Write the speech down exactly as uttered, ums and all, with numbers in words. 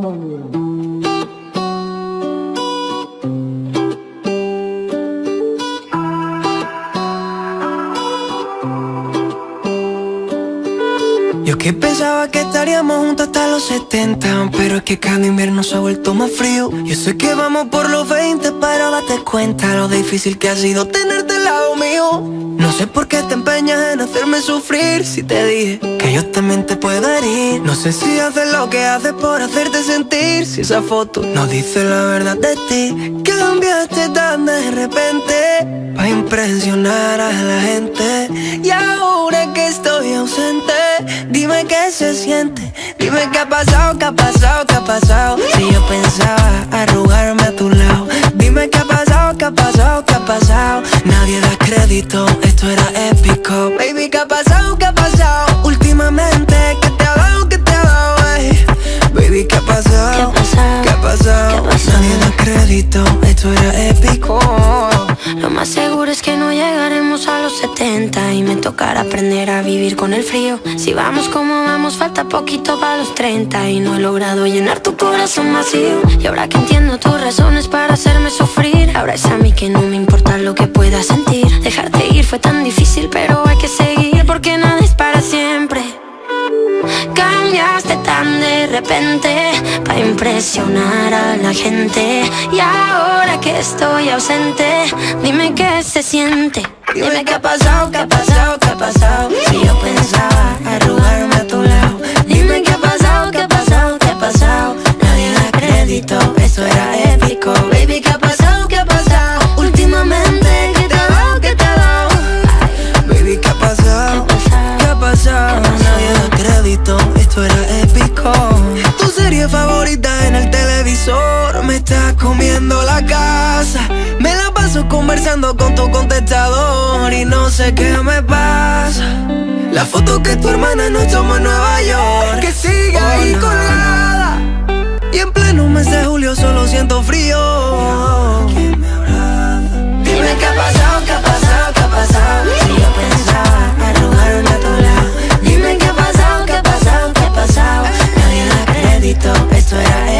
Yo que pensaba que estaríamos juntos hasta los setenta, pero es que cada invierno se ha vuelto más frío. Yo sé que vamos por los veinte, pero date cuenta lo difícil que ha sido tenerte al lado mío. No sé por qué te empeñas en hacerme sufrir, si te dije que yo también te puedo herir. No sé si haces lo que haces por hacerte sentir, si esa foto no dice la verdad de ti. Cambiaste tan de repente pa' impresionar a la gente, y ahora que estoy ausente, dime qué se siente, dime qué ha pasado, qué ha pasado, qué ha pasado. Si yo pensaba arrugarme a tu lado, dime qué ha pasado, qué ha pasado, qué ha pasado. Nadie da crédito, esto era épico. Baby, qué ha pasado, qué ha pasado últimamente, qué te ha dado, qué te ha dado, ey. Baby, qué ha pasado, qué ha pasado, qué ha pasado. Nadie da crédito, esto era épico. Lo más seguro es que no llegaremos a los setenta y me tocará aprender a vivir con el frío. Si vamos como vamos, falta poquito para los treinta y no he logrado llenar tu corazón vacío. Y ahora que entiendo tus razones para hacerme sufrir, ahora es a mí que no me importa lo que pueda sentir. Dejarte ir fue tan difícil, pero hay que seguir porque nada es para siempre. Cambiaste tan de repente para impresionar a la gente, y ahora que estoy ausente, dime qué se siente, dime qué ha pasado, qué ha pasado, qué ha pasado. Si yo pensaba arrugarme a tu lado, dime qué ha pasado, qué ha pasado, qué ha pasado. Nadie da crédito, esto era épico. Baby, qué ha pasado, qué ha pasado últimamente, qué te ha dado, qué te ha dado. Baby, qué ha pasado, qué ha pasado. Nadie da crédito, esto era épico. Tu serie favorita en el televisor me está comiendo la casa. Me la paso conversando con tu contestador y no sé qué me pasa. La foto que tu hermana nos tomó en Nueva York, que sigue ahí colgada, y en pleno mes de julio solo siento frío. ¿Quién me habrá? Dime qué ha pasado, qué ha pasado, qué ha pasado. Si yo pensaba arrugarme a tu lado, dime qué ha pasado, qué ha pasado, qué ha pasado. Nadie da crédito, esto era